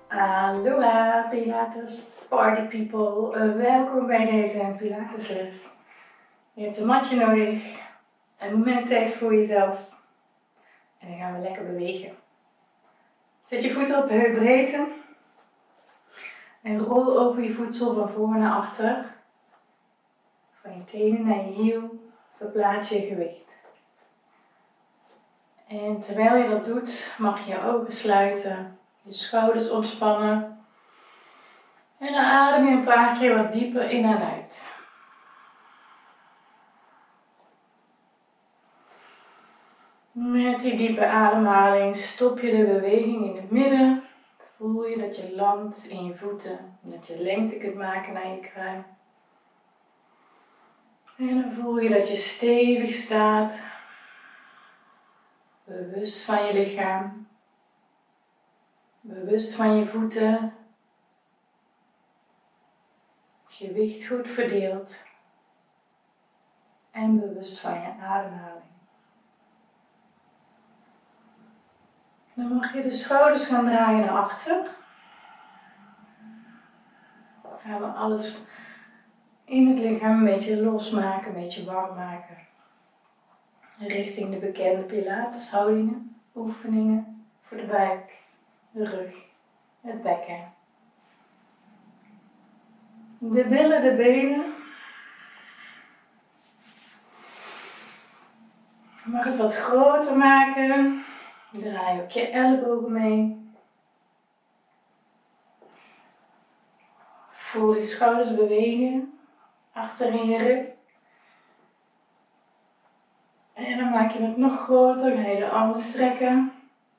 Aloha Pilates Party People, welkom bij deze Pilatesles. Je hebt een matje nodig, een moment tijd voor jezelf en dan gaan we lekker bewegen. Zet je voeten op heupbreedte en rol over je voedsel van voor naar achter. Van je tenen naar je hiel, verplaats je gewicht. En terwijl je dat doet, mag je je ogen sluiten, je schouders ontspannen. En dan adem je een paar keer wat dieper in en uit. Met die diepe ademhaling stop je de beweging in het midden. Voel je dat je landt in je voeten en dat je lengte kunt maken naar je kruin. En dan voel je dat je stevig staat, bewust van je lichaam, bewust van je voeten, gewicht goed verdeeld en bewust van je ademhaling. Dan mag je de schouders gaan draaien naar achter. Dan gaan we alles in het lichaam een beetje losmaken, een beetje warm maken. Richting de bekende Pilateshoudingen, oefeningen voor de buik, de rug, het bekken. De billen, de benen. Je mag het wat groter maken. Draai ook je ellebogen mee. Voel die schouders bewegen achter in je rug. En dan maak je het nog groter. Ga je de armen strekken.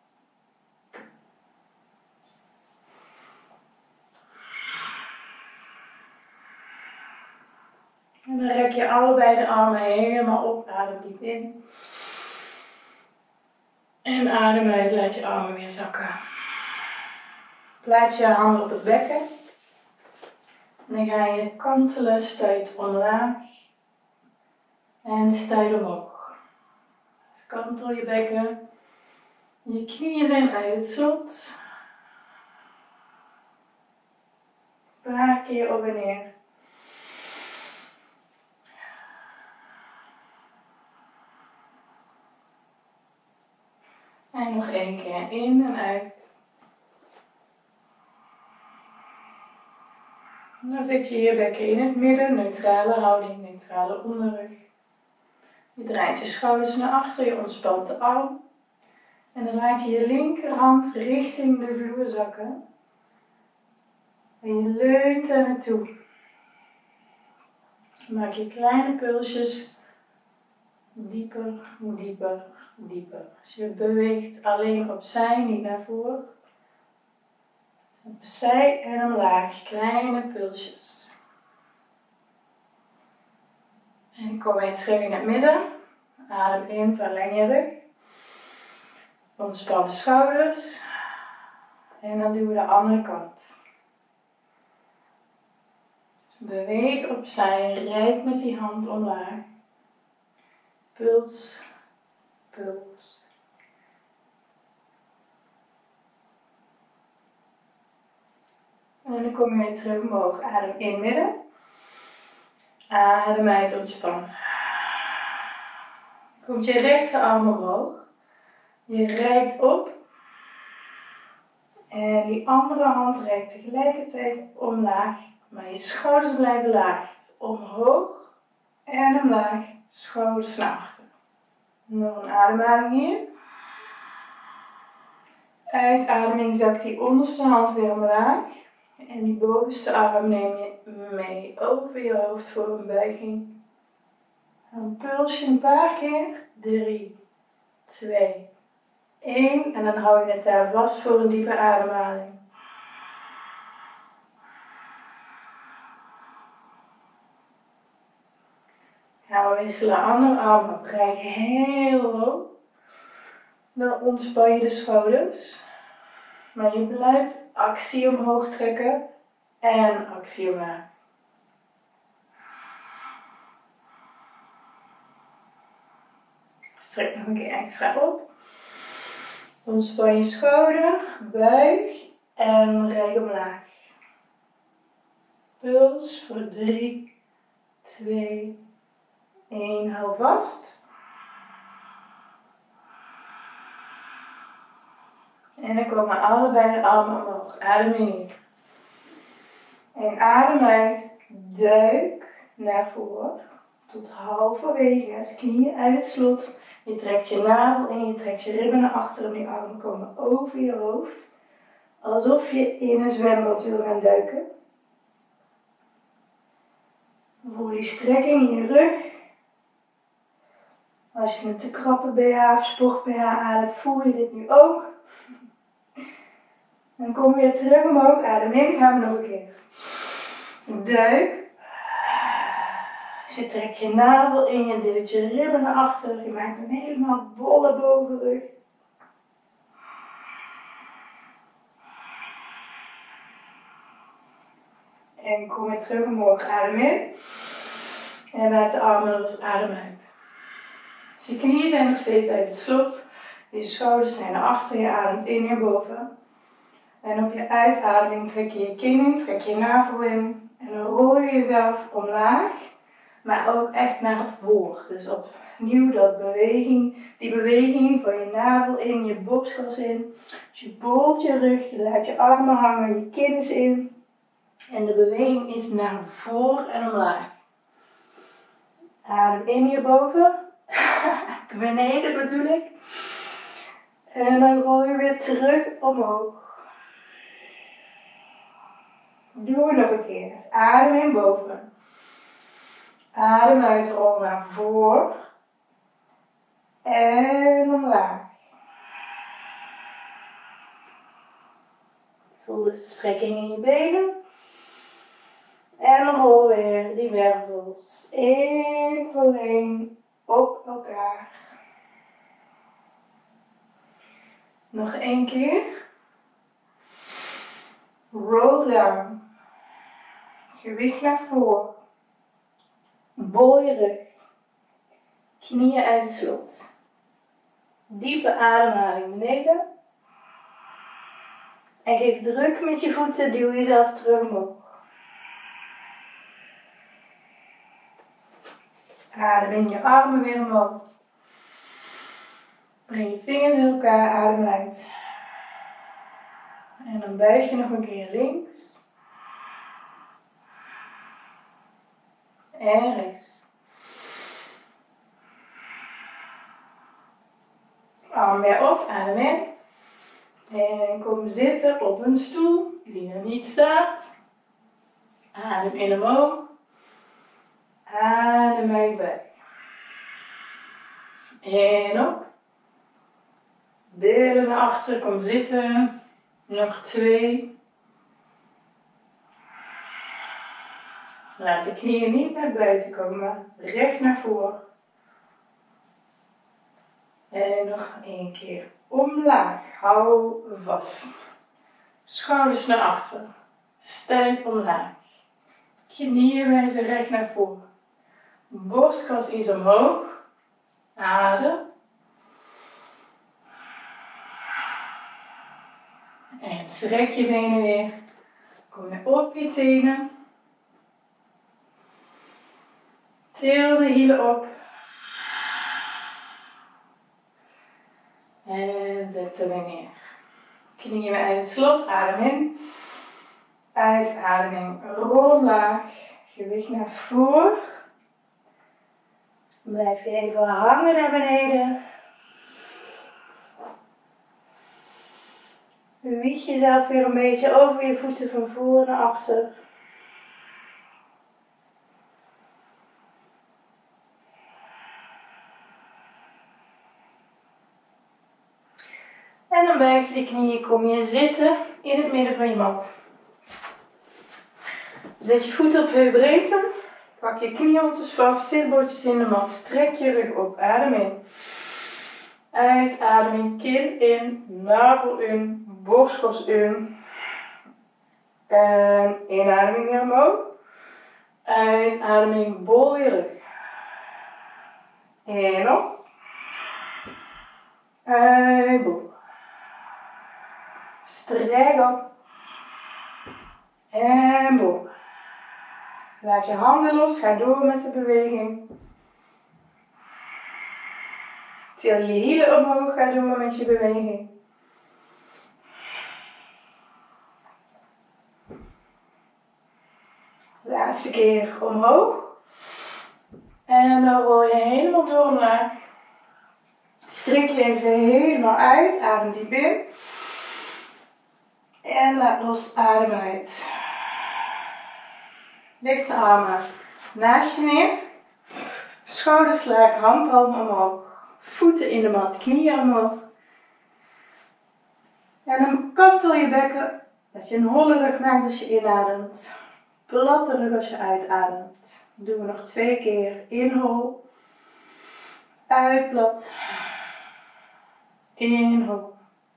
En dan rek je allebei de armen helemaal op. Adem diep in. En adem uit. Laat je armen weer zakken. Plaats je handen op het bekken. En dan ga je kantelen, stuit omlaag. En stuit omhoog. Kantel je bekken. Je knieën zijn uit het slot. Een paar keer op en neer. En nog één keer in en uit. Dan zet je je bekken in het midden, neutrale houding, neutrale onderrug. Je draait je schouders naar achter, je ontspant de arm. En dan laat je je linkerhand richting de vloer zakken. En je leunt er naartoe. Maak je kleine pulsjes dieper, dieper, dieper. Dus je beweegt alleen opzij, niet naar voren. Opzij en omlaag, kleine pulsjes. En kom weer terug in het midden. Adem in, verleng je rug. Ontspan de schouders. En dan doen we de andere kant. Beweeg opzij, rijk met die hand omlaag. Puls, puls. En dan kom je weer terug omhoog. Adem in midden. Adem uit, ontspan. Komt je rechterarm omhoog. Je reikt op. En die andere hand reikt tegelijkertijd omlaag. Maar je schouders blijven laag. Dus omhoog en omlaag. Schouders naar achter. Nog een ademhaling hier. Uitademing zakt die onderste hand weer omlaag. En die bovenste arm neem je mee over je hoofd voor een buiging. Dan puls je een paar keer. 3, 2, 1. En dan hou je het daar vast voor een diepe ademhaling. Gaan we wisselen, andere arm op. Rijk heel hoog. Dan ontspan je de schouders. Maar je blijft actie omhoog trekken en actie omlaag. Strek nog een keer extra op. Ontspan je schouder, buig En rug omlaag. Puls voor 3, 2, 1. Hou vast. En dan komen allebei de armen omhoog. Adem in. En adem uit. Duik naar voren. Tot halverwege. Knieën uit het slot. Je trekt je navel en je trekt je ribben naar achteren. En je armen komen over je hoofd. Alsof je in een zwembad wil gaan duiken. Voel die strekking in je rug. Als je een te krappe BH of sport BH ademt, voel je dit nu ook. Dan kom je weer terug omhoog, adem in, gaan we nog een keer. Duik. Dus je trekt je navel in, je duwt je ribben naar achter, je maakt een helemaal bolle bovenrug. En kom weer terug omhoog, adem in. En laat de armen los, adem uit. Dus je knieën zijn nog steeds uit het slot. Je schouders zijn naar achter, je ademt in naar boven. En op je uitademing trek je je kin in, trek je navel in. En dan rol je jezelf omlaag, maar ook echt naar voren. Dus opnieuw die beweging van je navel in, je borstkas in. Dus je bolt je rug, je laat je armen hangen, je kin is in. En de beweging is naar voren en omlaag. Adem in hierboven. Beneden bedoel ik. En dan rol je weer terug omhoog. Doe nog een keer. Adem in boven. Adem uit, rol naar voren. En omlaag. Voel de strekking in je benen. En rol weer die wervels één voor één op elkaar. Nog één keer. Roll down. Gewicht naar voren. Bol je rug. Knieën uit het slot. Diepe ademhaling beneden. En geef druk met je voeten, duw jezelf terug omhoog. Adem in je armen weer omhoog. Breng je vingers in elkaar, adem uit. En dan buig je nog een keer links. En rechts. Arm weer op, adem in. En kom zitten op een stoel die er niet staat. Adem in omhoog. Adem uit weg. En op. Billen naar achter, kom zitten. Nog 2. Laat de knieën niet naar buiten komen, recht naar voren. En nog 1 keer omlaag, hou vast. Schouders naar achter, stijf omlaag. Knieën wijzen recht naar voren. Borstkas is omhoog. Adem. En strek je benen weer. Kom weer op je tenen. Til de hielen op. En zet ze weer neer. Knieën weer uit het slot. Adem in. Uitademing. Rol omlaag. Gewicht naar voren. Blijf je even hangen naar beneden. Wieg jezelf weer een beetje over je voeten van voor naar achter. En dan buig je de knieën, kom je zitten in het midden van je mat. Zet je voeten op heupbreedte. Pak je knieholtes vast, zitbotjes in de mat. Strek je rug op, adem in. Uitademing, kin in, navel in, borstkas in. En inademing weer omhoog. Uitademing, bol je rug. En op. Uitbol. Strek op. En boom. Laat je handen los, ga door met de beweging. Til je hielen omhoog, ga door met je beweging. Laatste keer omhoog. En dan rol je helemaal door omlaag. Strek je even helemaal uit, adem diep in. En laat los, adem uit. Leg de armen naast je neer. Schouders laag, handpalmen omhoog. Voeten in de mat, knieën omhoog. En dan kantel je bekken, dat je een holle rug maakt als je inademt. Platte rug als je uitademt. Dat doen we nog 2 keer. In hol. Uit plat. In hol.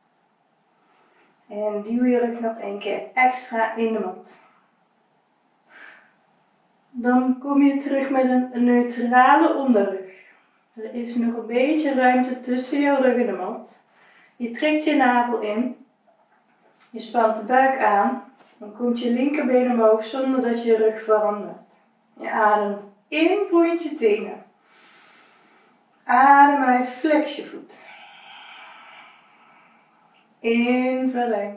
En duw je rug nog 1 keer extra in de mat. Dan kom je terug met een neutrale onderrug. Er is nog een beetje ruimte tussen jouw rug en de mat. Je trekt je navel in. Je spant de buik aan. Dan komt je linkerbeen omhoog zonder dat je rug verandert. Je ademt in, point je tenen. Adem uit, flex je voet. In, verleng.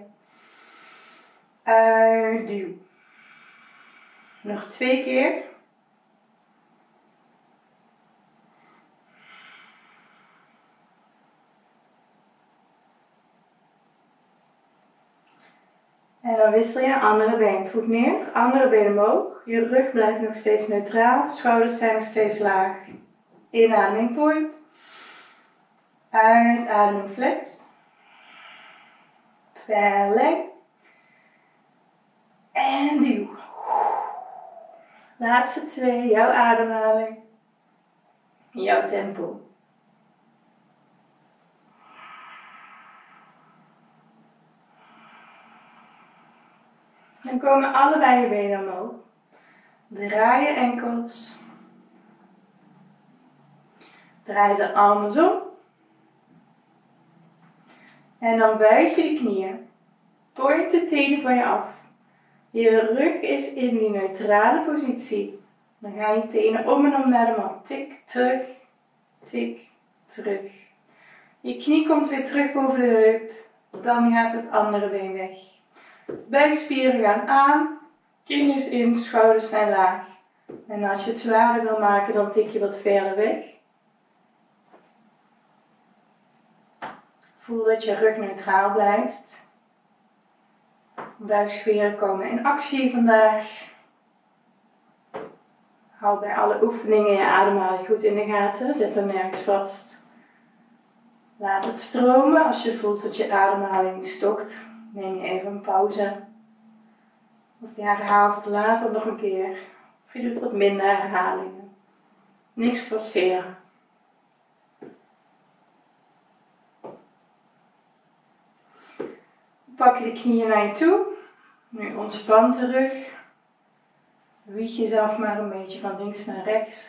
Uit, duw. Nog 2 keer. En dan wissel je andere been. Voet neer, andere been omhoog. Je rug blijft nog steeds neutraal. Schouders zijn nog steeds laag. Inademing point. Uitademing flex. Verleng. En duw. Laatste 2, jouw ademhaling. Jouw tempo. Dan komen allebei je benen omhoog. Draai je enkels. Draai ze andersom. En dan buig je de knieën. Point de tenen van je af. Je rug is in die neutrale positie. Dan ga je tenen om en om naar de mat. Tik, terug. Tik, terug. Je knie komt weer terug boven de heup. Dan gaat het andere been weg. Buikspieren gaan aan. Kin is in, schouders zijn laag. En als je het zwaarder wil maken, dan tik je wat verder weg. Voel dat je rug neutraal blijft. Buikspieren komen in actie vandaag. Hou bij alle oefeningen je ademhaling goed in de gaten. Zet er nergens vast. Laat het stromen. Als je voelt dat je ademhaling stokt, neem je even een pauze. Of je herhaalt het later nog een keer. Of je doet wat minder herhalingen. Niks forceren. Pak je de knieën naar je toe. Nu ontspant de rug. Wieg jezelf maar een beetje van links naar rechts.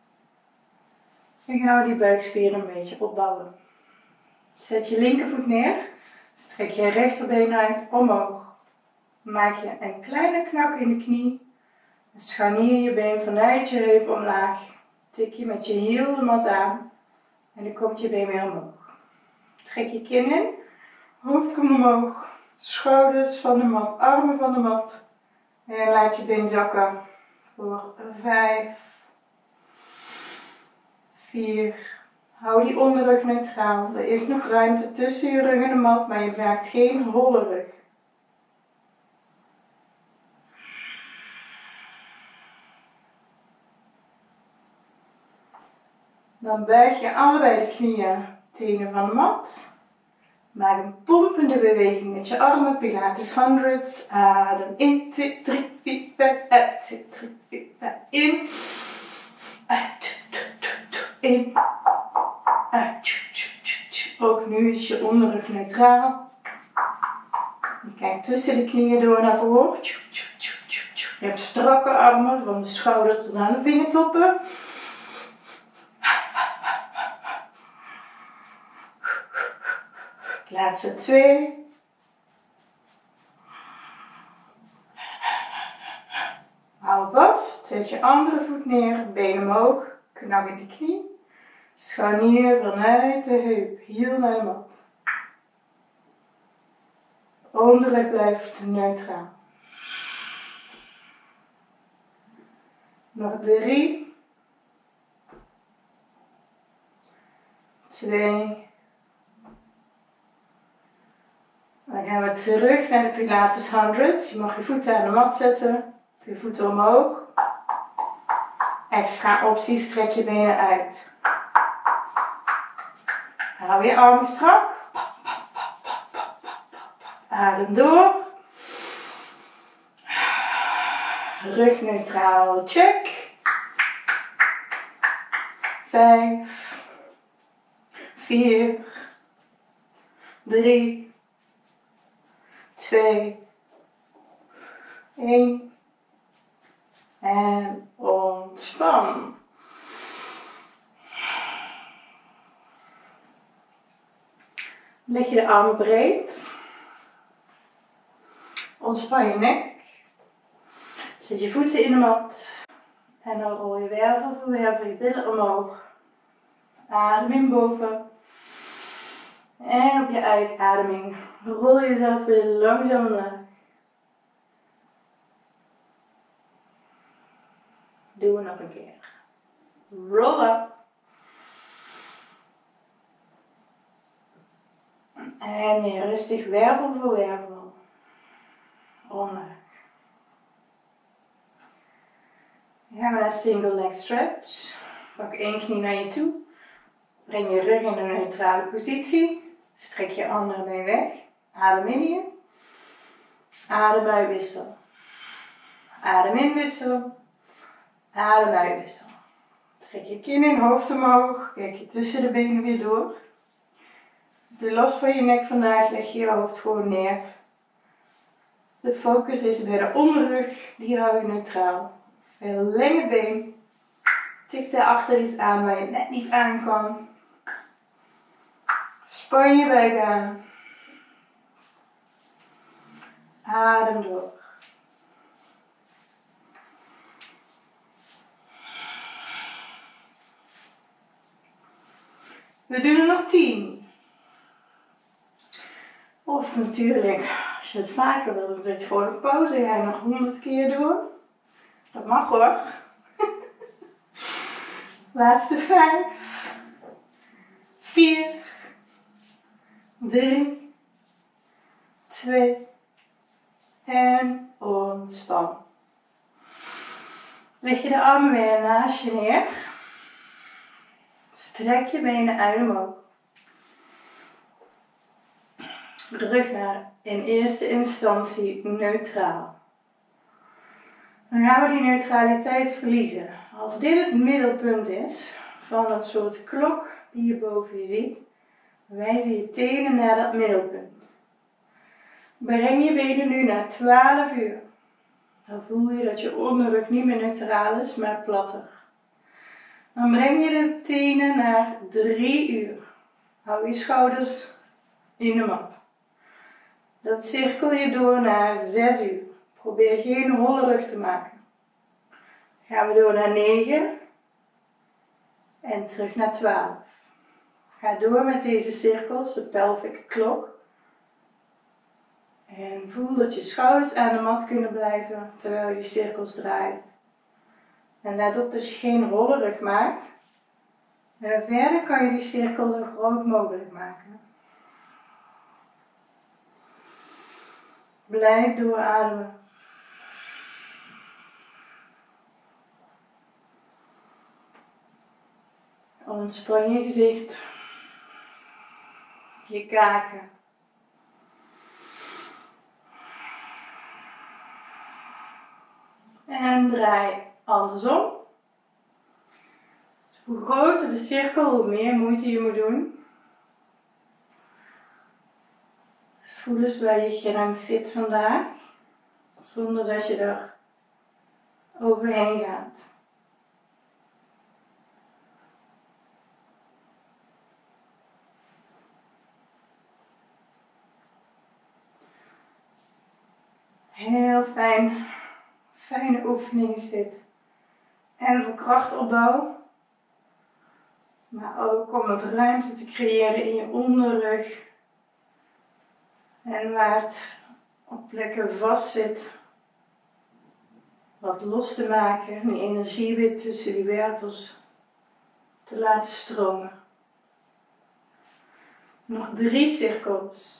En gaan we die buikspieren een beetje opbouwen. Zet je linkervoet neer. Strek je rechterbeen uit omhoog. Maak je een kleine knak in de knie. En scharnier je been vanuit je heup omlaag. Tik je met je hiel de mat aan. En dan komt je been weer omhoog. Trek je kin in. Hoofd komt omhoog. Schouders van de mat. Armen van de mat. En laat je been zakken. Voor 5. 4. Hou die onderrug neutraal. Er is nog ruimte tussen je rug en de mat, maar je maakt geen holle rug. Dan buig je allebei de knieën, tenen van de mat. Maak een pompende beweging met je armen, Pilates hundreds. Adem in, 2, 3, 4, 5, uit, 2, 3, 4, 5, in. Uit, in. Uit. Ook nu is je onderrug neutraal. Je kijkt tussen de knieën door naar voren. Je hebt strakke armen van de schouder tot aan de vingertoppen. Laatste 2. je andere voet neer, been omhoog, knak in de knie. Scharnier vanuit de heup, hiel naar de mat. Onderrug blijft neutraal. Nog 3, 2. Dan gaan we terug naar de Pilates 100. Je mag je voeten aan de mat zetten. Je voeten omhoog. Extra optie, strek je benen uit. Hou je armen strak. Adem door. Rug neutraal, check. 5, 4, 3, 2, 1. En ontspan. Leg je de armen breed. Ontspan je nek. Zet je voeten in de mat. En dan rol je wervel voor wervel je billen omhoog. Adem in boven. En op je uitademing rol je jezelf weer langzaam omlaag. Doen we nog een keer. Roll up. En weer rustig wervel voor wervel. Omlaag. Dan gaan we naar single leg stretch. Pak één knie naar je toe. Breng je rug in een neutrale positie. Strek je andere been weg. Adem in hier. Adem uit, wissel. Adem in, wissel. Adem uit, wissel. Trek je kin in, hoofd omhoog. Kijk je tussen de benen weer door. De los van je nek vandaag, leg je je hoofd gewoon neer. De focus is bij de onderrug, die hou je neutraal. Verleng het been. Tik daarachter iets aan waar je net niet aan kan. Span je buik aan. Adem door. We doen er nog 10. Of natuurlijk, als je het vaker wil, dan zet je gewoon een pauze. Ga je nog 100 keer door. Dat mag hoor. Laatste 5, 4, 3, 2 en ontspan. Leg je de armen weer naast je neer. Strek je benen uit omhoog. Rug naar in eerste instantie neutraal. Dan gaan we die neutraliteit verliezen. Als dit het middelpunt is van een soort klok die je boven je ziet, wijs je tenen naar dat middelpunt. Breng je benen nu naar 12 uur. Dan voel je dat je onderrug niet meer neutraal is, maar platter. Dan breng je de tenen naar 3 uur. Hou je schouders in de mat. Dan cirkel je door naar 6 uur. Probeer geen holle rug te maken. Gaan we door naar 9 en terug naar 12. Ga door met deze cirkels, de pelvic klok. En voel dat je schouders aan de mat kunnen blijven terwijl je cirkels draait. En let op dat je geen holle rug maakt. En verder kan je die cirkel zo groot mogelijk maken. Blijf doorademen. Ontspan je gezicht, je kaken. En draai andersom. Dus hoe groter de cirkel, hoe meer moeite je moet doen. Dus voel eens waar je grens zit vandaag, zonder dat je er overheen gaat. Heel fijne oefening is dit. En voor krachtopbouw. Maar ook om wat ruimte te creëren in je onderrug. En waar het op plekken vast zit. Wat los te maken. Die energie weer tussen die wervels te laten stromen. Nog 3 cirkels.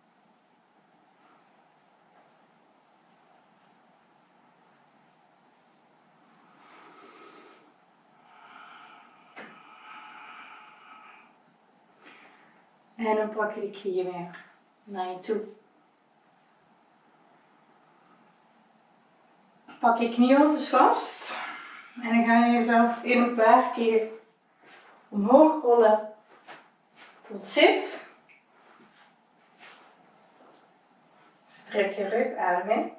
En dan pak je de knieën weer naar je toe. Pak je knieholtes vast. En dan ga je jezelf in een paar keer omhoog rollen. Tot zit. Strek je rug, adem in.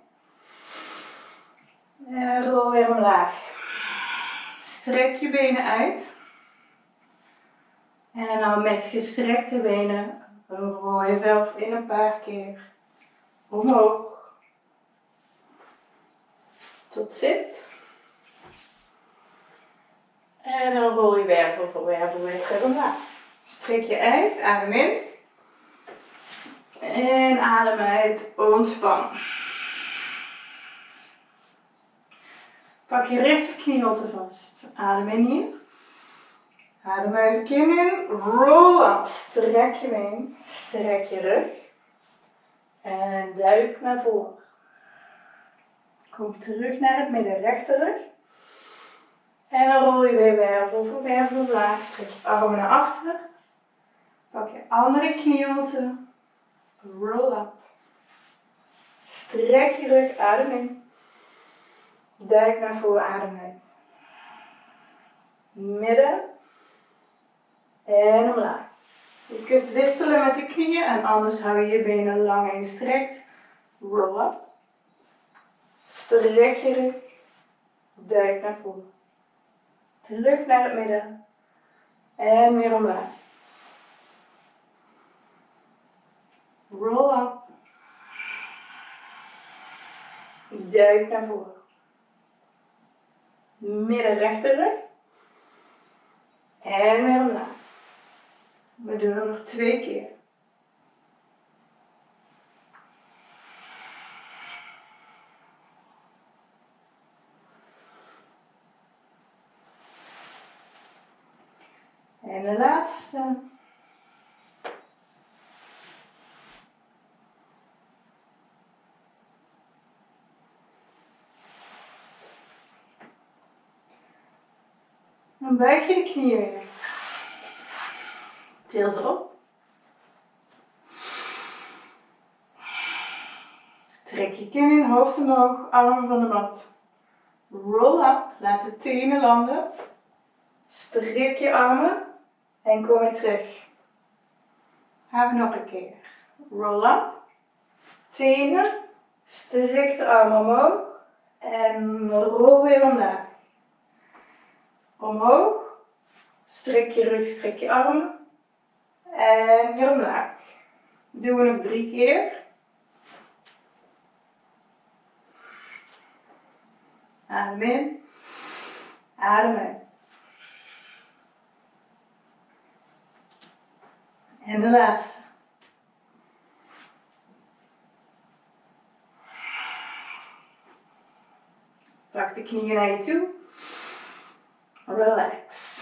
En rol weer omlaag. Strek je benen uit. En dan met gestrekte benen rol jezelf in een paar keer omhoog. Tot zit. En dan rol je wervel voor wervel weer terug omlaag. Strek je uit, adem in. En adem uit, ontspan. Pak je rechterknieholte vast. Adem in hier. Adem uit de kin in. Roll up. Strek je been. Strek je rug. En duik naar voren. Kom terug naar het midden. Rechterrug. En dan rol je weer wervel voor wervel omlaag. Strek je armen naar achter. Pak je andere knieholte. Roll up. Strek je rug. Adem in. Duik naar voren. Adem uit. Midden. En omlaag. Je kunt wisselen met de knieën en anders hou je je benen lang en strekt. Roll up. Strek je rug. Duik naar voren. Terug naar het midden. En weer omlaag. Roll up. Duik naar voren. Midden rechterrug. En weer omlaag. We doen er nog 2 keer. En de laatste. Dan buig je de knieën weer. Til ze op. Trek je kin in, hoofd omhoog, armen van de mat. Roll up, laat de tenen landen. Strek je armen en kom weer terug. Gaan we nog een keer. Roll up, tenen, strek de armen omhoog en rol weer omlaag. Omhoog, strek je rug, strek je armen en weer omlaag. Doen we nog 3 keer. Adem in, adem uit. En de laatste. Pak de knieën naar je toe. Relax.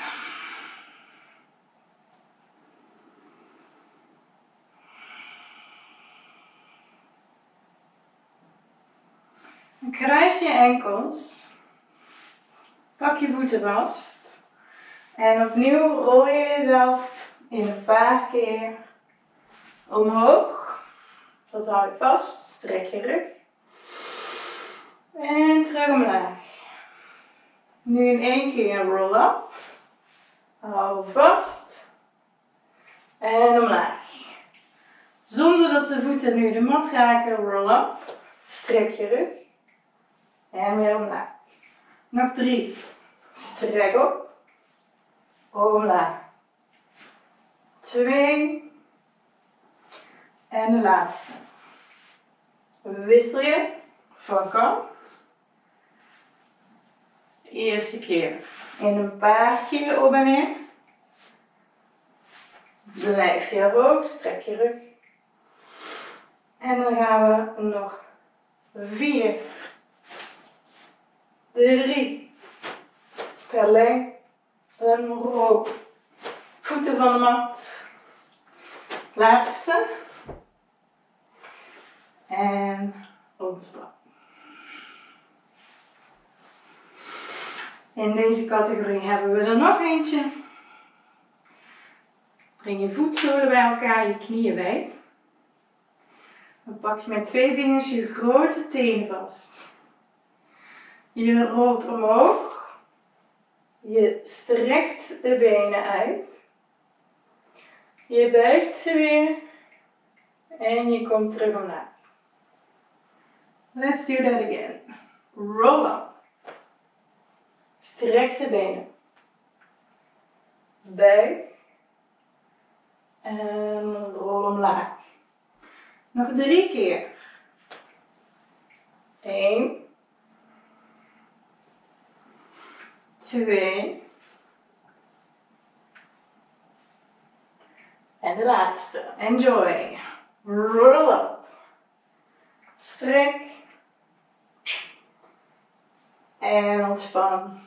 Kruis je enkels. Pak je voeten vast. En opnieuw rol je jezelf in een paar keer omhoog. Dat hou je vast. Strek je rug. En terug omlaag. Nu in 1 keer roll up. Hou vast. En omlaag. Zonder dat de voeten nu de mat raken, roll up. Strek je rug. En weer omlaag. Nog 3. Strek op. Omlaag. 2. En de laatste. Wissel je van kant. Eerste keer. En een paar keer op en neer. Blijf je hoog, strek je rug. En dan gaan we nog 4, 3, verleng, een rol. Voeten van de mat. Laatste. En ontspan. In deze categorie hebben we er nog eentje. Breng je voetzolen bij elkaar, je knieën wijd. Dan pak je met 2 vingers je grote tenen vast. Je rolt omhoog. Je strekt de benen uit. Je buigt ze weer. En je komt terug omlaag. Let's do that again. Roll up. Strek de benen. Buig. En rol omlaag. Nog 3 keer. 1. 2. En de laatste. Enjoy. Roll up. Strek. En ontspan.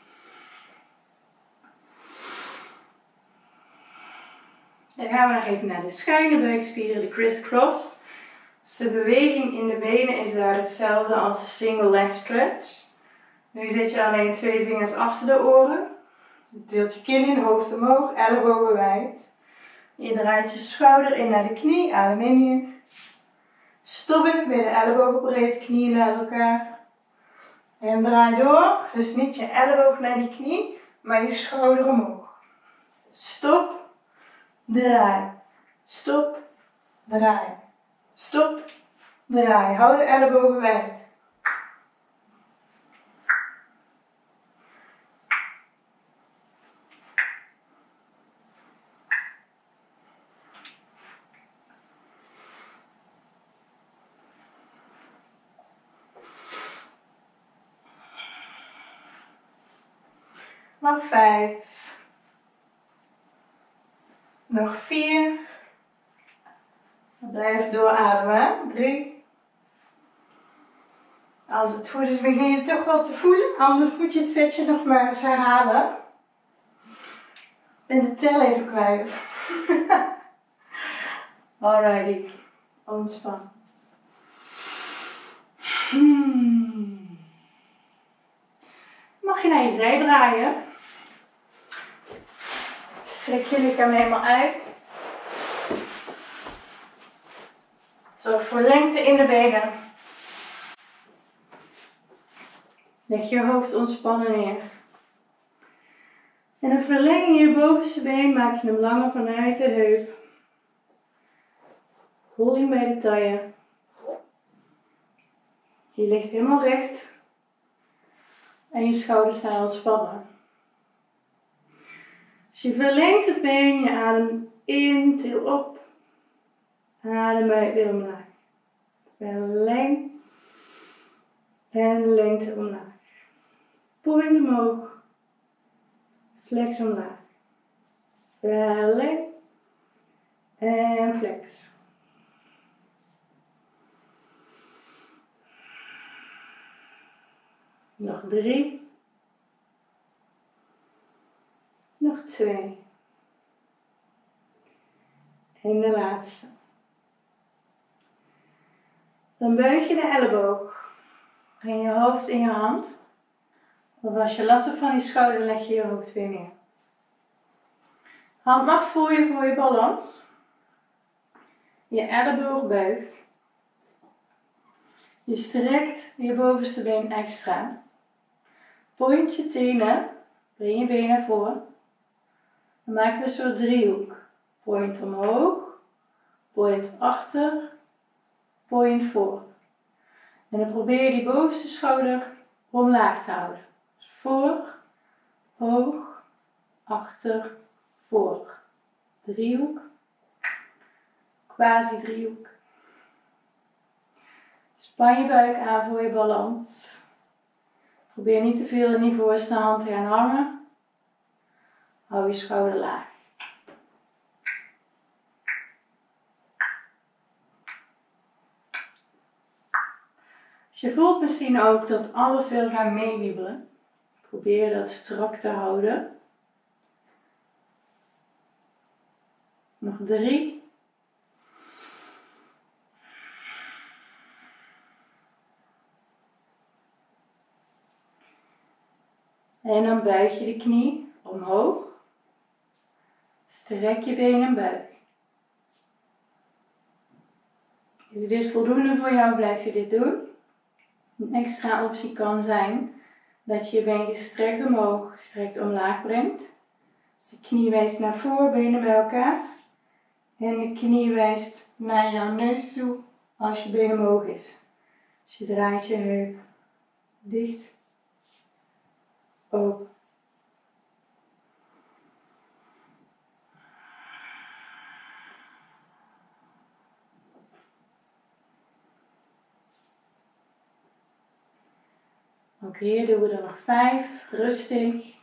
Dan gaan we nog even naar de schuine buikspieren, de crisscross. Dus de beweging in de benen is daar hetzelfde als de single leg stretch. Nu zet je alleen 2 vingers achter de oren. Je tilt je kin in, hoofd omhoog, ellebogen wijd. Je draait je schouder in naar de knie, adem in hier. Stop in het midden, ellebogen breed, knieën naast elkaar. En draai door, dus niet je elleboog naar die knie, maar je schouder omhoog. Stop, draai, stop, draai, stop, draai. Hou de ellebogen wijd. Nog 5. Nog 4. Blijf doorademen. 3. Als het goed is begin je toch wel te voelen. Anders moet je het setje nog maar eens herhalen. Ik ben de tel even kwijt. Alrighty. Ontspan. Mag je naar je zij draaien. Strek je lichaam helemaal uit. Zorg voor lengte in de benen. Leg je hoofd ontspannen neer. En dan verleng je je bovenste been, maak je hem langer vanuit de heup. Holding bij de taille. Je ligt helemaal recht. En je schouders staan ontspannen. Dus je verlengt het been, je ademt in, til op. Adem uit, weer omlaag. Verleng. En lengte omlaag. Point omhoog. Flex omlaag. Verleng. En flex. Nog 3. Nog 2. En de laatste. Dan buig je de elleboog. Breng je hoofd in je hand. Of als je last hebt van die schouder, leg je je hoofd weer neer. Hand mag voor je balans. Je elleboog buigt. Je strekt je bovenste been extra. Point je tenen. Breng je been naar voren. Dan maken we een soort driehoek. Point omhoog. Point achter. Point voor. En dan probeer je die bovenste schouder omlaag te houden. Dus voor, hoog, achter, voor. Driehoek. Quasi driehoek. Span je buik aan voor je balans. Probeer niet te veel in die voorste hand te gaan hangen. Hou je schouder laag. Als je voelt misschien ook dat alles wil gaan meewiebelen, probeer dat strak te houden. Nog 3. En dan buig je de knie omhoog. Strek je been en buig. Is dit voldoende voor jou, blijf je dit doen. Een extra optie kan zijn dat je je been gestrekt omhoog, gestrekt omlaag brengt. Dus de knie wijst naar voren, benen bij elkaar. En de knie wijst naar jouw neus toe als je been omhoog is. Dus je draait je heup dicht, open. Ook hier doen we er nog 5, rustig.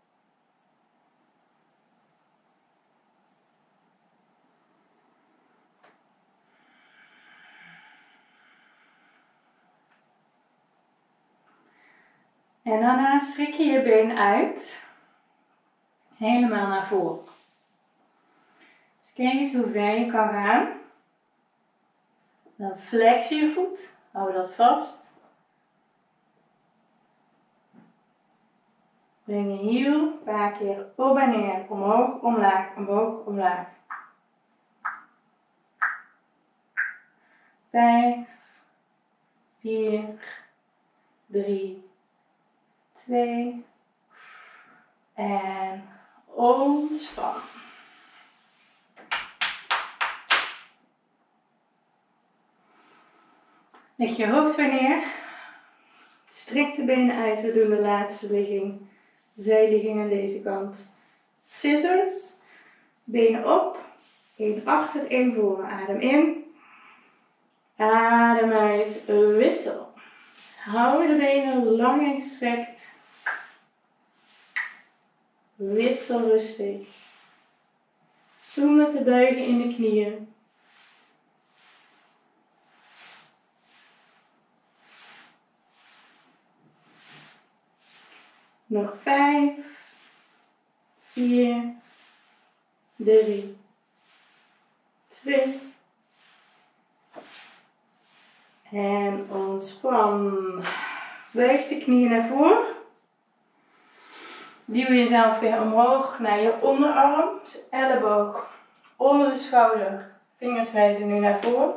En daarna strek je je been uit, helemaal naar voren. Dus kijk eens hoe ver je kan gaan. Dan flex je voet, hou dat vast. Breng je hiel een paar keer op en neer, omhoog, omlaag, omhoog, omlaag. 5, 4, 3, 2 en ontspan. Leg je hoofd weer neer. Strek de benen uit. We doen de laatste ligging. Zijligging aan deze kant. Scissors. Benen op. 1 achter, 1 voor. Adem in. Adem uit. Wissel. Hou de benen lang en gestrekt. Wissel rustig. Zonder te buigen in de knieën. Nog 5, 4, 3, 2 en ontspan. Buig de knieën naar voren. Duw jezelf weer omhoog naar je onderarm. Dus elleboog onder de schouder. Vingers wijzen nu naar voren.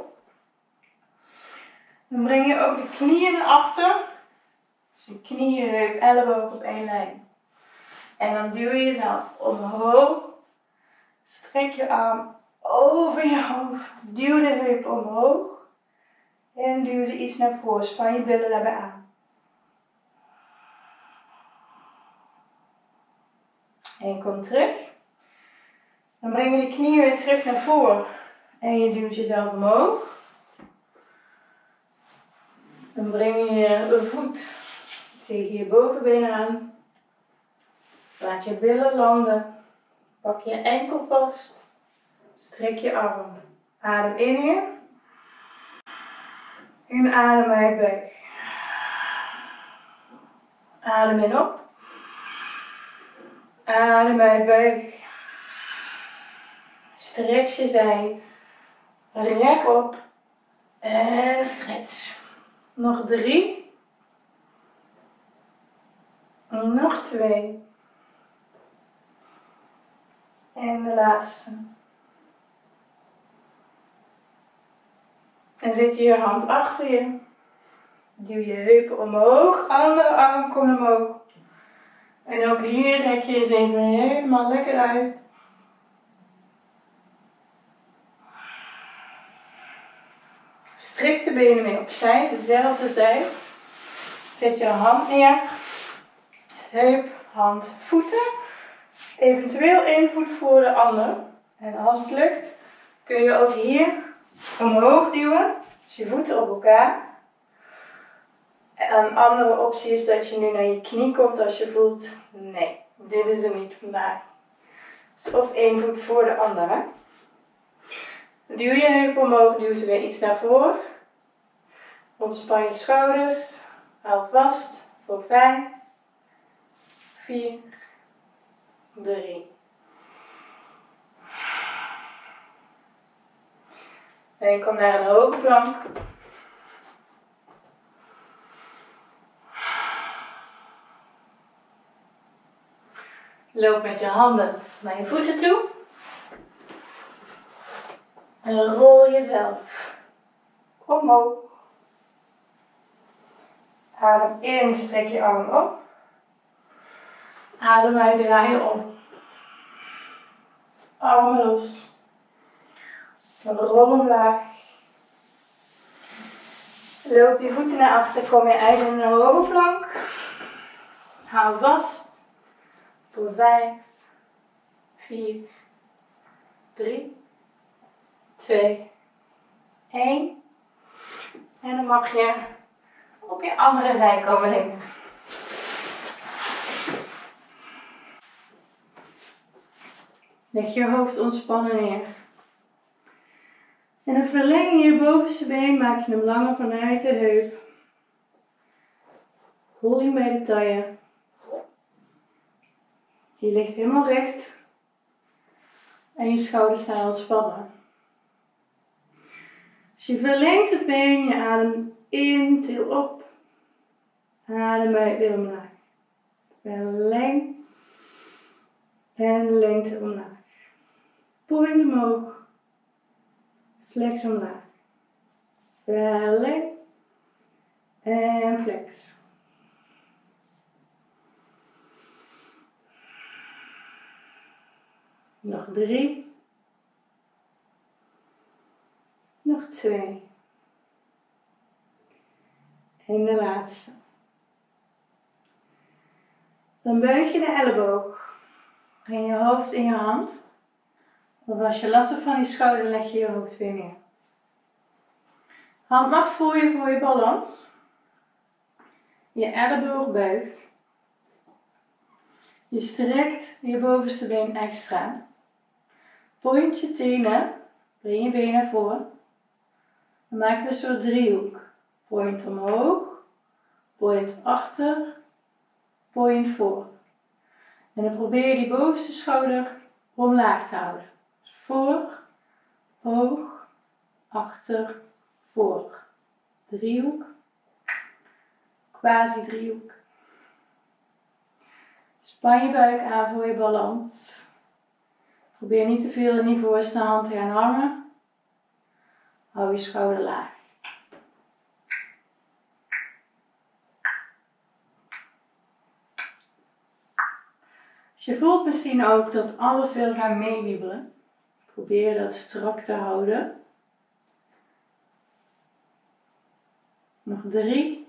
Dan breng je ook de knieën naar achter. Dus je knieën, heup, elleboog op 1 lijn. En dan duw je jezelf omhoog. Strek je arm over je hoofd. Duw de heup omhoog. En duw ze iets naar voren. Span je billen daarbij aan. En kom terug. Dan breng je de knieën weer terug naar voren. En je duwt jezelf omhoog. Dan breng je je voet tegen je bovenbeen aan. Laat je billen landen. Pak je enkel vast. Strek je arm. Adem in hier. En adem uit buig. Adem in op. Adem uit buig. Stretch je zij. Rek op. En stretch. Nog 3. Nog 2. En de laatste. En zet je hand achter je. Duw je heupen omhoog. Andere arm komt omhoog. En ook hier rek je eens even helemaal lekker uit. Strek de benen mee opzij, dezelfde zij. Zet je hand neer. Heup, hand, voeten. Eventueel één voet voor de ander. En als het lukt, kun je ook hier omhoog duwen. Dus je voeten op elkaar. Een andere optie is dat je nu naar je knie komt als je voelt, nee, dit is het niet vandaag. Dus of één voet voor de andere. Duw je heup omhoog, duw ze weer iets naar voren. Ontspan je schouders. Hou vast voor 5, 4, 3. En je komt naar een hoge plank. Loop met je handen naar je voeten toe. En rol jezelf omhoog. Adem in, strek je arm op. Adem uit, draai je om. Armen los. Rol omlaag. Loop je voeten naar achter, kom je uit in een hoge plank. Hou vast. Voor 5, 4, 3, 2, 1. En dan mag je op je andere zij komen liggen. Leg je hoofd ontspannen neer. En dan verleng je je bovenste been, maak je hem langer vanuit de heup. Holding bij de taille. Je ligt helemaal recht. En je schouders zijn ontspannen. Dus je verlengt het been, je ademt in, til op. Adem uit, weer omlaag. Verleng. En lengte omlaag. Point omhoog. Flex omlaag. Verleng. En flex. Nog 3. Nog 2. En de laatste. Dan buig je de elleboog. En je hoofd in je hand. Of als je last hebt van die schouder, leg je je hoofd weer neer. Hand mag voor je balans. Je elleboog buigt. Je strekt je bovenste been extra. Point je tenen. Breng je been naar voren. Dan maken we een soort driehoek. Point omhoog. Point achter. Point voor. En dan probeer je die bovenste schouder omlaag te houden. Dus voor, hoog, achter, voor. Driehoek. Quasi driehoek. Span je buik aan voor je balans. Probeer niet te veel in die voorste hand te gaan hangen. Hou je schouder laag. Dus je voelt misschien ook dat alles wil gaan meewiebelen. Probeer dat strak te houden. Nog 3.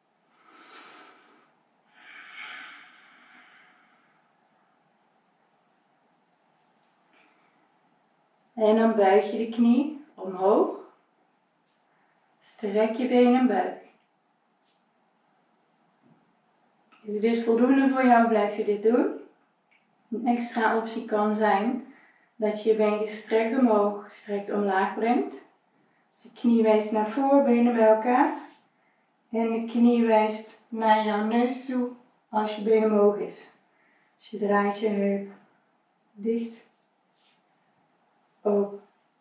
En dan buig je de knie omhoog. Strek je been en buik. Is dit voldoende voor jou, blijf je dit doen. Een extra optie kan zijn dat je je been gestrekt omhoog, gestrekt omlaag brengt. Dus de knie wijst naar voren, benen bij elkaar. En de knie wijst naar jouw neus toe als je been omhoog is. Dus je draait je heup dicht, open.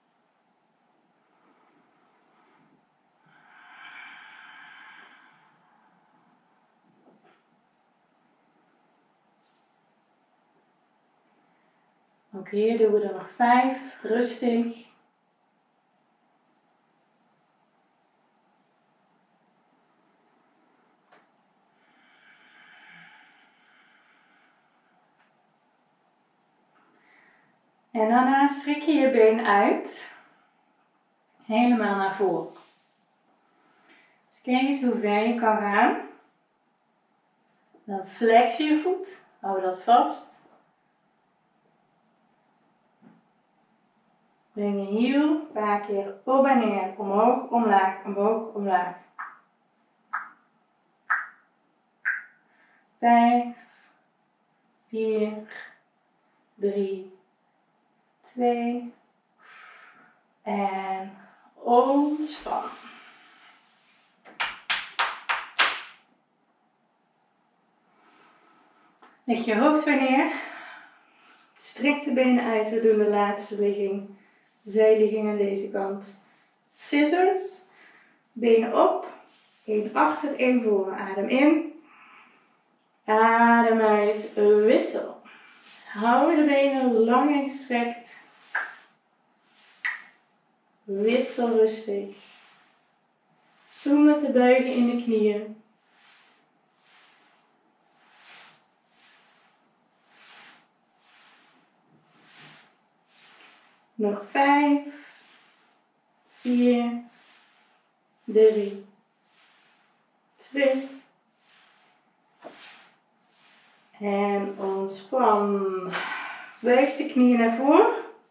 Ook hier doen we er nog 5, rustig. En daarna strek je je been uit, helemaal naar voren. Dus kijk eens hoe ver je kan gaan. Dan flex je je voet, hou dat vast. Breng je hiel een paar keer op en neer, omhoog, omlaag, omhoog, omlaag. 5, 4, 3, 2 en ontspan. Leg je hoofd weer neer. Strek de benen uit. We doen de laatste ligging. Zijligging aan deze kant. Scissors. Benen op. 1 achter, 1 voor. Adem in. Adem uit. Wissel. Hou de benen lang en gestrekt. Wissel rustig. Zonder te buigen in de knieën. Nog 5, 4, 3, 2 en ontspan. Buig de knieën naar voren.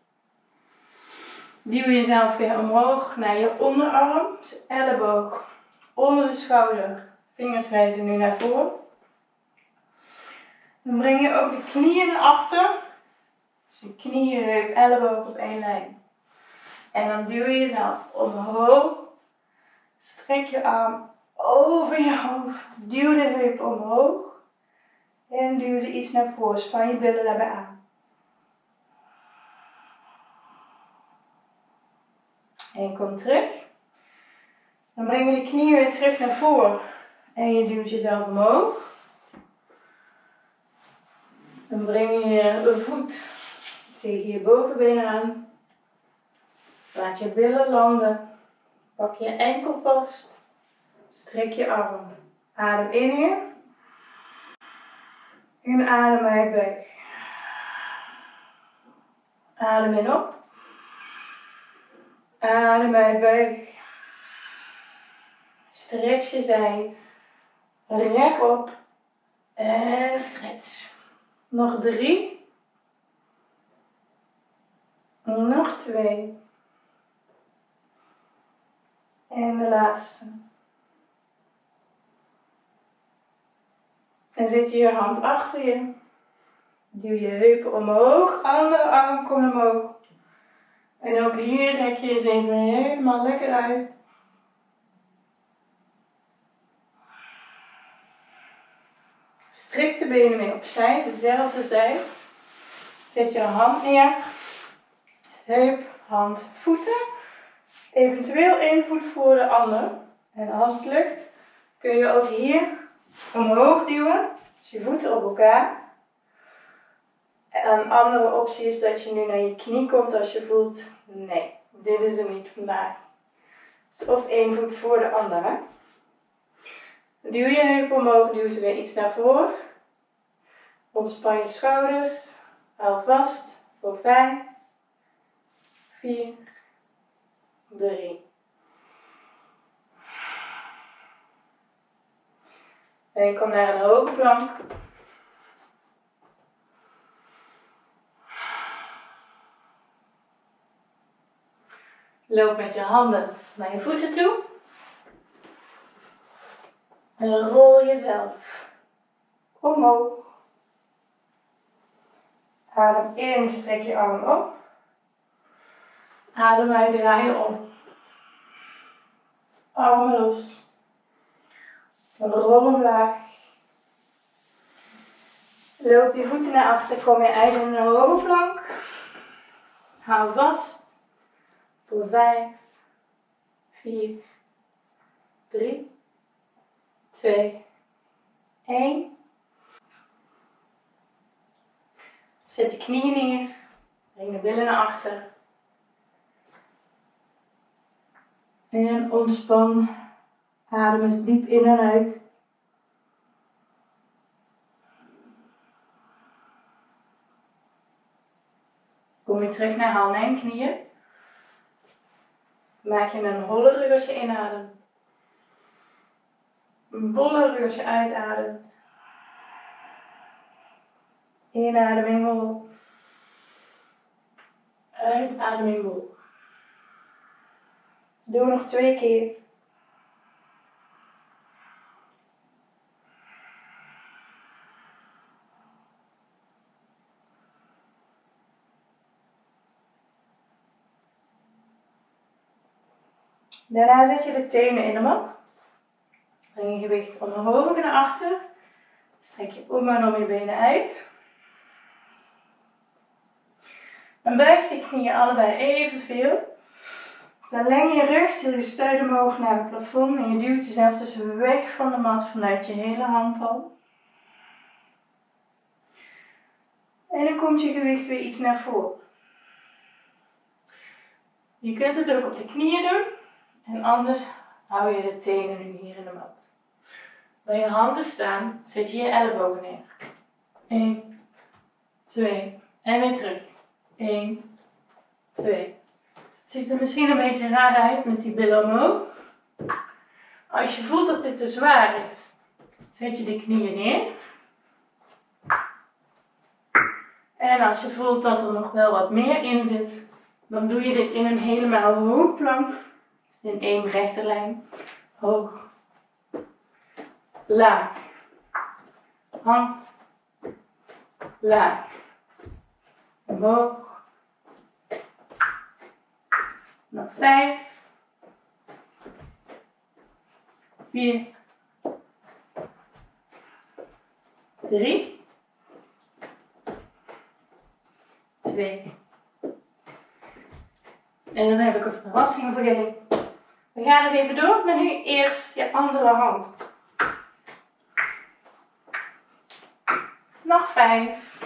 Duw jezelf weer omhoog naar je onderarm, elleboog onder de schouder. Vingers wijzen nu naar voren. Dan breng je ook de knieën naar achter. Dus je knieën, heup, elleboog op één lijn. En dan duw je jezelf omhoog. Strek je arm over je hoofd. Duw de heup omhoog. En duw ze iets naar voren. Span je billen daarbij aan. En kom terug. Dan breng je de knieën weer terug naar voren. En je duwt jezelf omhoog. Dan breng je je voet tegen je bovenbeen aan. Laat je billen landen. Pak je enkel vast. Strek je arm. Adem in hier. En adem uit buig. Adem in op. Adem uit buig. Stretch je zij. Rek op. En stretch. Nog 3. Nog 2. En de laatste. En zet je hand achter je. Duw je heupen omhoog. Andere arm komt omhoog. En ook hier rek je eens even helemaal lekker uit. Strek de benen mee opzij, dezelfde zij. Zet je hand neer. Heup, hand, voeten. Eventueel één voet voor de ander. En als het lukt, kun je ook hier omhoog duwen. Dus je voeten op elkaar. En een andere optie is dat je nu naar je knie komt als je voelt, nee, dit is er niet vandaag. Dus of één voet voor de andere. Duw je heup omhoog, duw ze weer iets naar voren. Ontspan je schouders. Hou vast voor 5, 4, 3. En je komt naar een hoge plank. Loop met je handen naar je voeten toe. En rol jezelf omhoog. Adem in, strek je arm op. Adem uit, draai je om. Armen los. Rol omlaag. Loop je voeten naar achter, kom je uit in een hoge plank. Hou vast. Voor 5, 4, 3, 2, 1. Zet de knieën neer. Breng de billen naar achter. En ontspan. Adem eens diep in en uit. Kom je terug naar handen en knieën. Maak je een holle rug als je inademt. Een bolle rug als je uitademt. Inademing hol. Uitademing bol. Doe nog 2 keer. Daarna zet je de tenen in de mat. Breng je gewicht omhoog naar achter. Strek je om en om je benen uit. Dan buig je knieën allebei evenveel. Dan leng je rug, til je steun omhoog naar het plafond en je duwt jezelf dus weg van de mat vanuit je hele handpalm. En dan komt je gewicht weer iets naar voren. Je kunt het ook op de knieën doen en anders hou je de tenen nu hier in de mat. Bij je handen staan, zet je je ellebogen neer. 1, 2 en weer terug. 1, 2. Het ziet er misschien een beetje raar uit met die billen omhoog. Als je voelt dat dit te zwaar is, zet je de knieën neer. En als je voelt dat er nog wel wat meer in zit, dan doe je dit in een helemaal hoog plank. Dus in één rechte lijn. Hoog. Laag. Hand. Laag. Omhoog. Nog 5. 4. 3. 2. En dan heb ik een verrassing voor jullie. We gaan er even door met nu eerst je andere hand. Nog 5.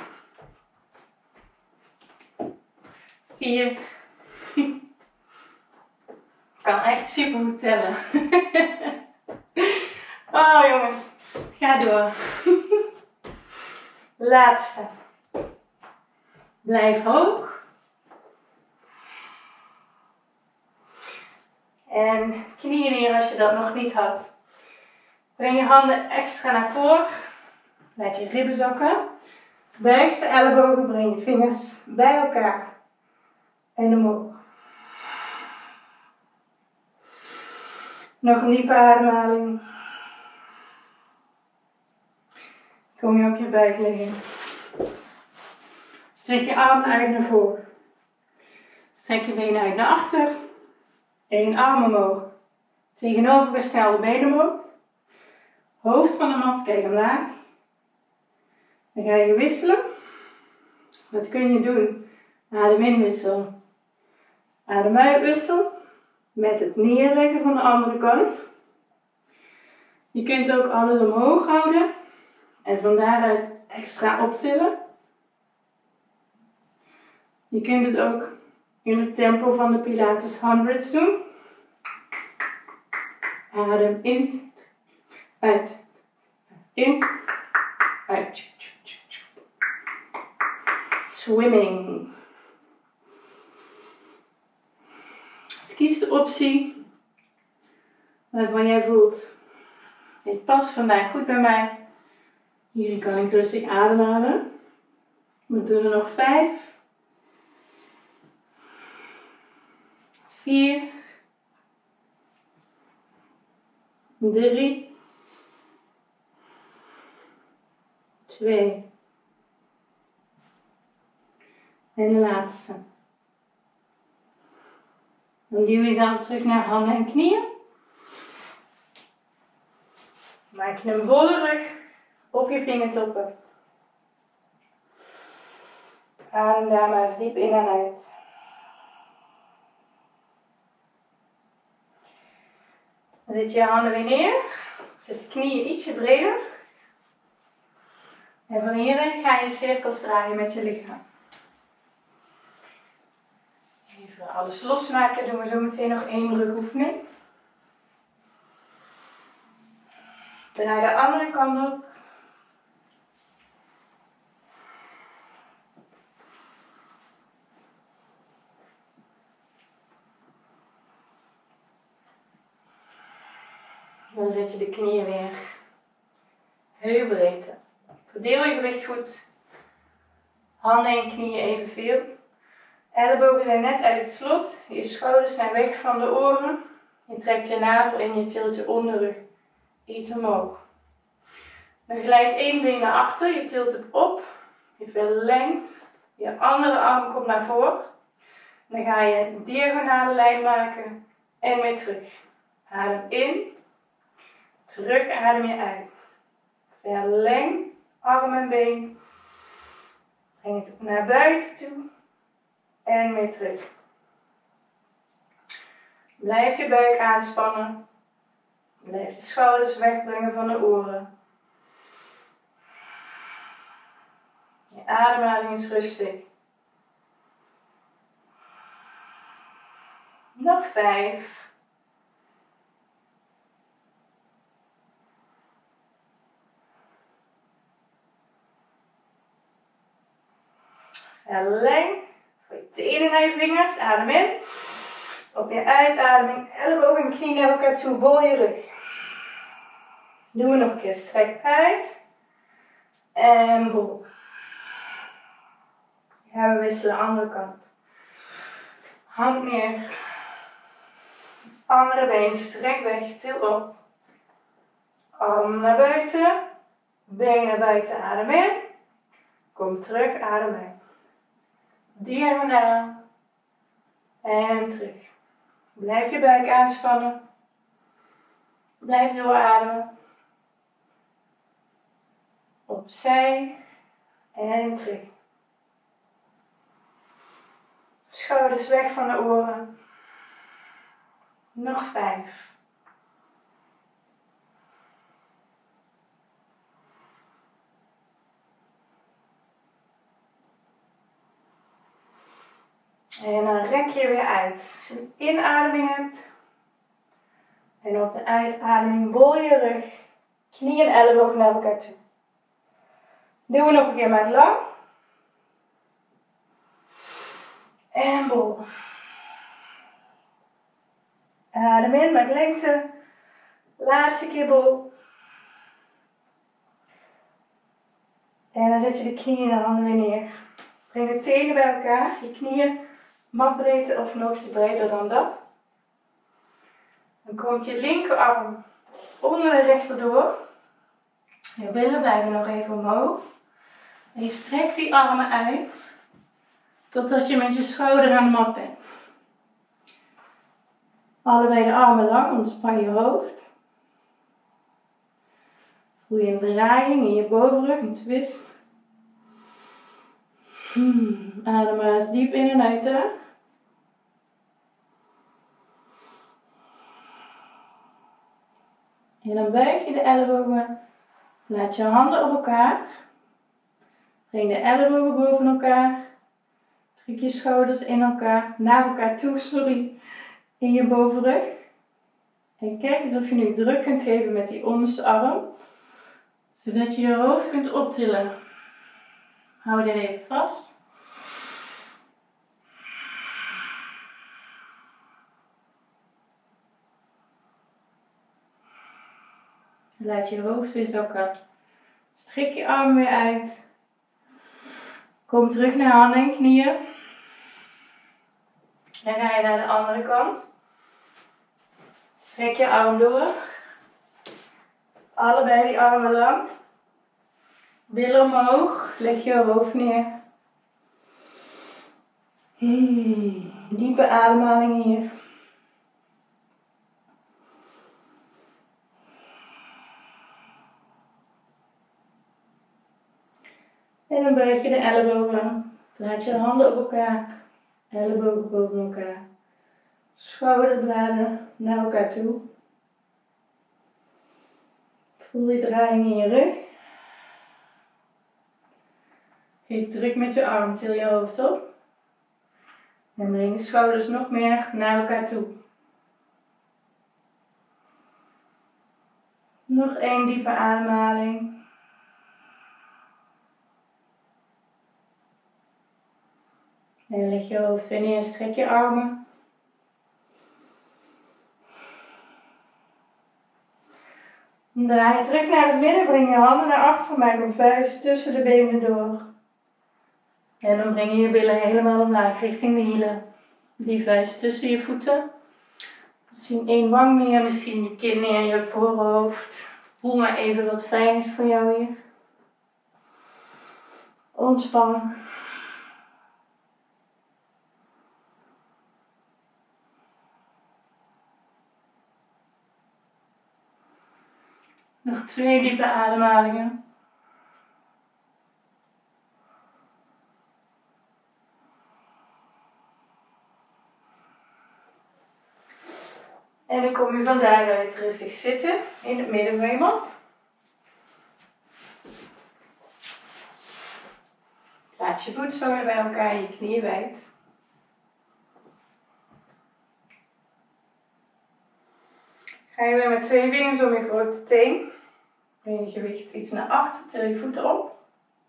4. Ik kan echt super goed tellen. Oh jongens, ga door. Laatste. Blijf hoog. En knieën neer als je dat nog niet had. Breng je handen extra naar voren. Laat je ribben zakken. Buig de ellebogen, breng je vingers bij elkaar. En omhoog. Nog een diepe ademhaling. Kom je op je buik liggen. Strek je armen uit naar voren. Strek je benen uit naar achter. Eén arm omhoog. Tegenovergestelde benen omhoog. Hoofd van de mat, kijk omlaag. Dan ga je wisselen. Dat kun je doen. Adem in wissel. Adem uit wissel. Met het neerleggen van de andere kant. Je kunt ook alles omhoog houden. En van daaruit extra optillen. Je kunt het ook in het tempo van de Pilates 100's doen. Adem in, uit, in, uit. Swimming. Dus kies de optie waarvan jij voelt. Dit past vandaag goed bij mij. Hier kan ik rustig ademhalen. We doen er nog 5. 4. 3. 2. En de laatste. Dan duw je jezelf terug naar handen en knieën. Maak je een volle rug op je vingertoppen. Adem daar maar eens diep in en uit. Dan zet je handen weer neer. Zet de knieën ietsje breder. En van hieruit ga je cirkels draaien met je lichaam. Even alles losmaken. Doen we zo meteen nog 1 rugoefening. Draai de andere kant op. Dan zet je de knieën weer heupbreedte. Verdeel je gewicht goed. Handen en knieën evenveel. Ellebogen zijn net uit het slot. Je schouders zijn weg van de oren. Je trekt je navel in, je tilt je onderrug iets omhoog. Dan glijdt 1 been naar achter, je tilt het op. Je verlengt. Je andere arm komt naar voren. Dan ga je een diagonale lijn maken En weer terug. Adem in. Terug adem je uit. Verleng arm en been. Breng het naar buiten toe. En weer terug. Blijf je buik aanspannen. Blijf de schouders wegbrengen van de oren. Je ademhaling is rustig. Nog 5. Verleng. Voor je tenen naar je vingers. Adem in. Op je uitademing. Ellebogen en knieën naar elkaar toe. Bol je rug. Doen we nog een keer. Strek uit. En bol. Ja, we wisselen de andere kant. Hand neer. Andere been. Strek weg. Til op. Arm naar buiten. Been naar buiten. Adem in. Kom terug. Adem uit. Diagonaal. En terug. Blijf je buik aanspannen. Blijf doorademen. Opzij. En terug. Schouders weg van de oren. Nog 5. En dan rek je weer uit. Als je een inademing hebt. En op de uitademing bol je rug. Knie en elleboog naar elkaar toe. Doen we nog een keer met lang. En bol. Adem in met lengte. Laatste keer bol. En dan zet je de knieën en de handen weer neer. Breng de tenen bij elkaar. Je knieën matbreedte of nog iets breder dan dat. Dan komt je linkerarm onder de rechter door. Je billen blijven nog even omhoog. En je strekt die armen uit. Totdat je met je schouder aan de mat bent. Allebei de armen lang, ontspan je hoofd. Voel je een draaiing in je bovenrug, een twist. Adem maar eens diep in en uit. Hè? En dan buig je de ellebogen. Laat je handen op elkaar. Breng de ellebogen boven elkaar. Trek je schouders in elkaar, naar elkaar toe, in je bovenrug. En kijk eens of je nu druk kunt geven met die onderste arm. Zodat je je hoofd kunt optillen. Hou dit even vast. Laat je hoofd weer zakken. Strik je arm weer uit. Kom terug naar handen en knieën. En ga je naar de andere kant. Strek je arm door. Allebei die armen lang. Billen omhoog. Leg je hoofd neer. Diepe ademhaling hier. En dan buig je de ellebogen. Laat je handen op elkaar. Ellebogen boven elkaar. Schouderbladen naar elkaar toe. Voel die draaiing in je rug. Geef druk met je arm, til je hoofd op. En breng de schouders nog meer naar elkaar toe. Nog 1 diepe ademhaling. En leg je hoofd weer neer, strek je armen. Draai je terug naar het midden, breng je handen naar achter, maak een vuist tussen de benen door. En dan breng je je billen helemaal omlaag richting de hielen. Die vuist tussen je voeten. Misschien 1 wang meer, misschien je kin neer, je voorhoofd. Voel maar even wat fijn is voor jou hier. Ontspan. Nog 2 diepe ademhalingen. En dan kom je van daaruit rustig zitten in het midden van je mat. Laat je voetzolen bij elkaar en je knieën wijd. Ga je weer met 2 vingers om je grote teen. Breng je gewicht iets naar achter, til je voeten op.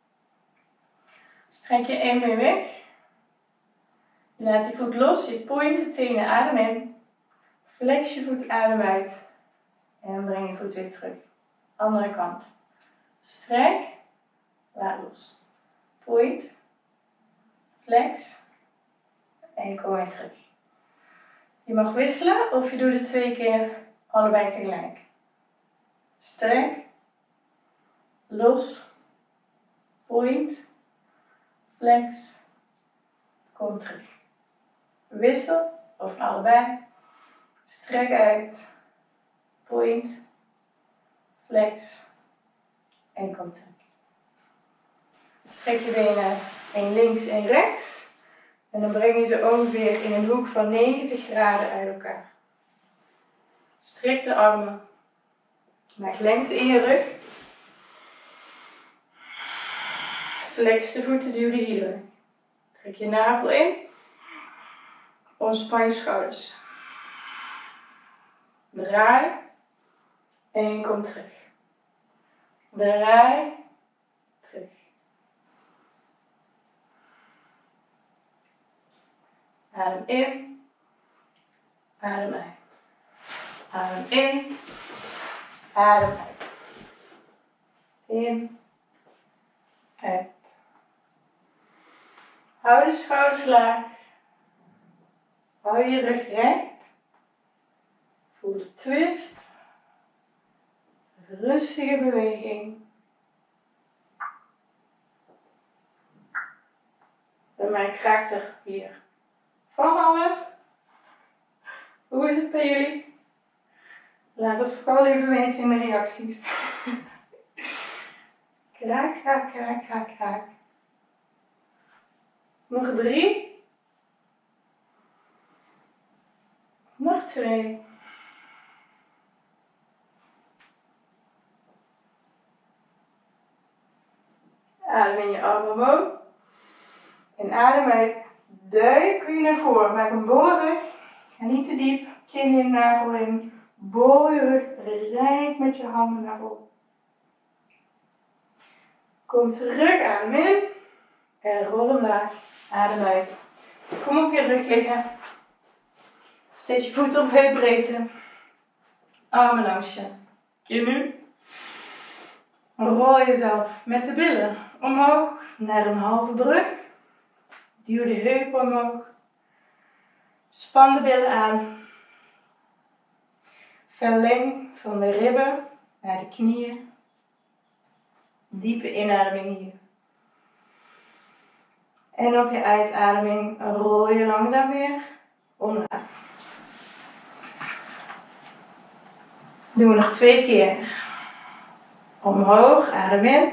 Strek je 1 been weg. Je laat je voet los, je point de tenen, adem in. Flex je voet, adem uit. En breng je voet weer terug. Andere kant. Strek. Laat los. Point. Flex. En kom weer terug. Je mag wisselen of je doet het 2 keer allebei tegelijk. Strek. Los. Point. Flex. Kom terug. Wissel of allebei. Strek uit. Point. Flex. En kom terug. Strek je benen 1 links en rechts. En dan breng je ze ongeveer in een hoek van 90 graden uit elkaar. Strek de armen. Maak lengte in je rug. Flex de voeten, duw de hielen weg. Trek je navel in. Ontspan je schouders. Draai. En kom terug. Draai. Terug. Adem in. Adem uit. Adem in. Adem uit. In. Uit. Hou de schouders laag. Hou je rug recht. Voel de twist. Rustige beweging. Bij mij kraakt er hier van alles. Hoe is het bij jullie? Laat het vooral even weten in de reacties. Kraak, kraak, kraak, kraak, kraak. Nog 3. Nog 2. Adem in je armen omhoog. En adem uit. Duik je naar voren. Maak een bolle rug. Ga niet te diep. Kin in, navel in. Bol je rug. Rijk met je handen naar voren. Kom terug. Adem in. En rol omlaag. Adem uit. Kom op je rug liggen. Zet je voeten op heupbreedte. Armen langs je kin. Rol jezelf met de billen omhoog naar een halve brug. Duw de heupen omhoog. Span de billen aan. Verleng van de ribben naar de knieën. Diepe inademing hier. En op je uitademing rol je langzaam weer omlaag. Doen we nog 2 keer. Omhoog, adem in.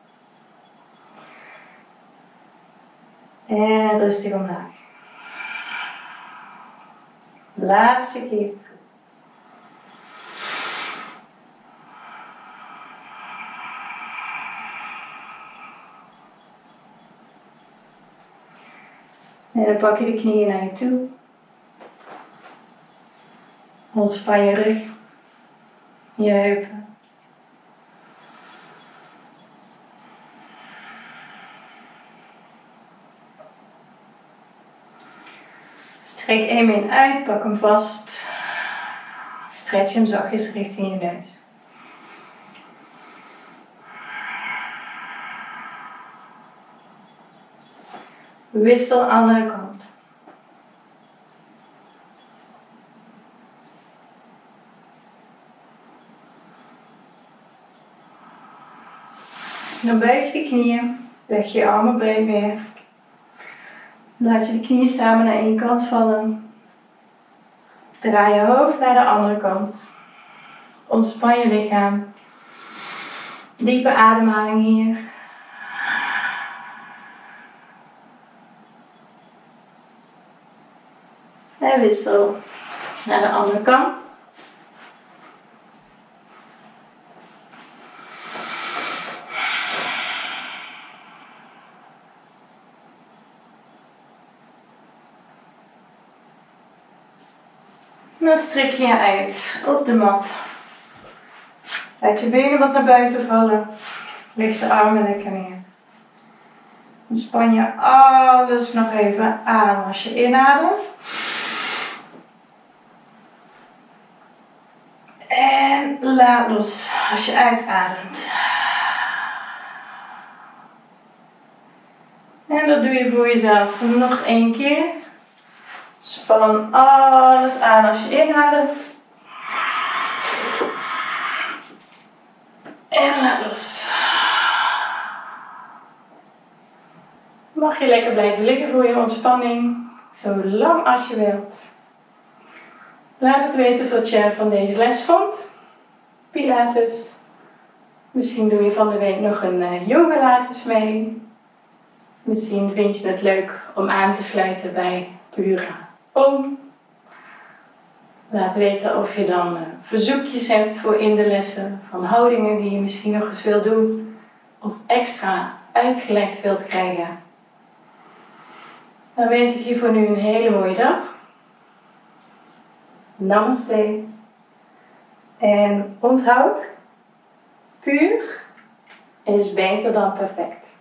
En rustig omlaag. Laatste keer. En dan pak je de knieën naar je toe. Ontspan je rug, je heupen. Strek 1 been uit, pak hem vast. Stretch hem zachtjes richting je neus. Wissel andere kant. Dan buig je de knieën, leg je armen breed neer. Laat je de knieën samen naar één kant vallen. Draai je hoofd naar de andere kant. Ontspan je lichaam. Diepe ademhaling hier. En wissel naar de andere kant. En dan strek je je uit op de mat. Laat je benen wat naar buiten vallen. Leg de armen lekker neer. Dan span je alles nog even aan als je inademt. En laat los als je uitademt. En dat doe je voor jezelf nog 1 keer. Span alles aan als je inademt. En laat los. Mag je lekker blijven liggen voor je ontspanning, zo lang als je wilt. Laat het weten wat je van deze les vond. Pilates. Misschien doe je van de week nog een yoga-lates mee. Misschien vind je het leuk om aan te sluiten bij Pura Om. Laat weten of je dan verzoekjes hebt voor in de lessen, van houdingen die je misschien nog eens wilt doen of extra uitgelegd wilt krijgen. Dan wens ik je voor nu een hele mooie dag. Namaste. En onthoud, puur is beter dan perfect.